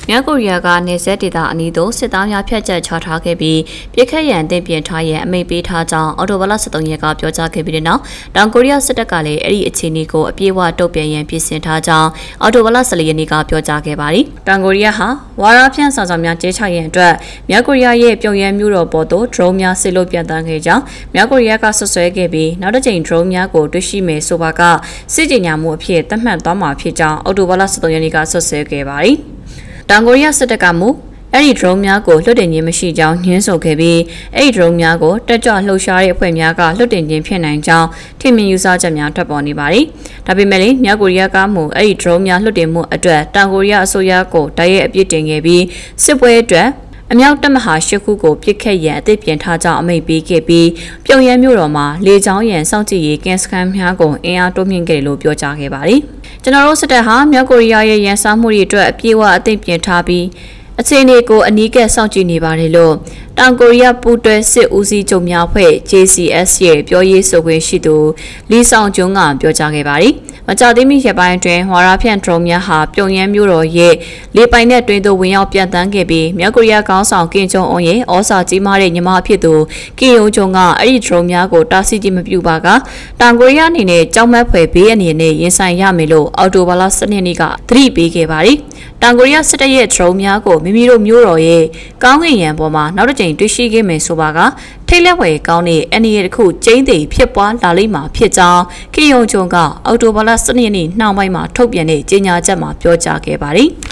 မြောက်ကိုရီးယားကနေဆက်ဒေသအနီးသို့စစ်သားများဖျက်ချက်ချထားခဲ့ပြီးပြစ်ခတ်ရန်တင်ပြင်ထားရန်အမိန့်ပေးထားကြောင်းအော်တိုဘာလ23ရက်ကပြောကြားခဲ့ပြီးတဲ့နောက်တောင်ကိုရီးယားစစ်တပ်ကလည်းအဲ့ဒီအခြေအနေကိုအပြည့်အဝတုံ့ပြန်ရန်ပြင်ဆင်ထားကြောင်းအော်တိုဘာလ14ရက်နေ့ကပြောကြားခဲ့ပါတယ်။တောင်ကိုရီးယားဟာဝါရဖြန့်ဆောင်ဆောင်များကျဲချရန်အတွက်မြောက်ကိုရီးယားရဲ့ပြုံရန်မြို့တော်ပေါ်သို့ drone များဆစ်လို့ပြန်တန်းခဲ့ကြောင်းမြောက်ကိုရီးယားကဆွဆွဲခဲ့ပြီးနောက်တစ်ကြိမ် drone များကိုတွေ့ရှိမယ်ဆိုပါကစစ်ကြေညာမှုအဖြစ်သတ်မှတ်သွားမှာဖြစ်ကြောင်းအော်တိုဘာလ23ရက်နေ့ကဆွဆွဲခဲ့ပါတယ်။တောင်ကိုရီးယားစစ်တပ်ကမူအဲ့ဒီ drone များကိုလွှတ်တင်ခြင်းမရှိကြောင်းညှင်းဆိုခဲ့ပြီးအဲ့ဒီ drone များကိုတက်ကြွလှုပ်ရှားတဲ့အဖွဲ့များကလွှတ်တင်ခြင်းဖြစ်နိုင်ကြောင်းထင်မြင်ယူဆချက်များထွက်ပေါ်နေပါတယ်။ဒါပေမဲ့လည်းမြောက်ကိုရီးယားကမူအဲ့ဒီ drone များလွှတ်တင်မှုအတွက်တောင်ကိုရီးယားအစိုးရကိုတိုက်ရိုက်အပြစ်တင်ခဲ့ပြီးစစ်ပွဲအတွက်အမြောက်တပ်မဟာ၈ခုကိုပြစ်ခတ်ရန်အသစ်ပြင်ထားကြောင်းအမိန့်ပေးခဲ့ပြီးပြုံရန်မြို့တော်မှာလေကြောင်းရန်စောင့်ကြည့်ရေးကင်းစခန်းများကိုအင်အားတိုးမြှင့်ခဲ့တယ်လို့ပြောကြားခဲ့ပါတယ်။ကျွန်တော်တို့စစ်တပ်ဟာမြောက်ကိုရီးယားရဲ့ရန်စားမှုတွေအတွက်အပြည့်အဝအသင့်ပြင်ထားပြီးအခြေအနေကိုအနီးကပ်စောင့်ကြည့်နေပါတယ်လို့တောင်ကိုရီးယားပူးတွဲစစ်ဦးစီးချုပ်များဖွဲ့ JCS ရဲ့ပြောရေးဆိုခွင့်ရှိသူလီဆောင်ကျွန်းကပြောကြားခဲ့ပါတယ်။မကြာသေးမီရက်ပိုင်းအတွင်းဝါရဖြန့် drone များဟာပြုံရန်မြို့တော်ရဲ့လေပိုင်နက်တွင်သို့ဝင်ရောက်ပြန်တန်းခဲ့ပြီးမြောက်ကိုရီးယားခေါင်းဆောင်ကင်ဂျုံအွန်ရဲ့ဩစာကြီးမားတဲ့ညီမအဖြစ်သူကင်ယုံဂျုံကအဲ့ဒီ drone များကိုတားဆီးခြင်းမပြုပါကတောင်ကိုရီးယားအနေနဲ့ကြောက်မက်ဖွယ်ဘေးအနေနဲ့ရင်ဆိုင်ရမယ်လို့အော်တိုဘာလ12ရက်နေ့ကသတိပေးခဲ့ပါတယ်။တောင်ကိုရီးယားစစ်တပ်ရဲ့ drone များကိုမိမိတို့မြို့တော်ရဲ့ကောင်းကင်ယံပေါ်မှာနောက်တစ်ကြိမ်တွေ့ရှိခဲ့မယ်ဆိုပါကထိတ်လန့်ဖွယ်ကောင်းတဲ့အန်ဒီရဲ့တစ်ခုကျင်းသိဖြစ်ပွားလာလိမ့်မှာဖြစ်ကြောင်းကီယုံဂျုံကအော်တိုဘာလ12ရက်နေ့နှောင်းပိုင်းမှာထုတ်ပြန်တဲ့ကြေညာချက်မှာပြောကြားခဲ့ပါတယ်။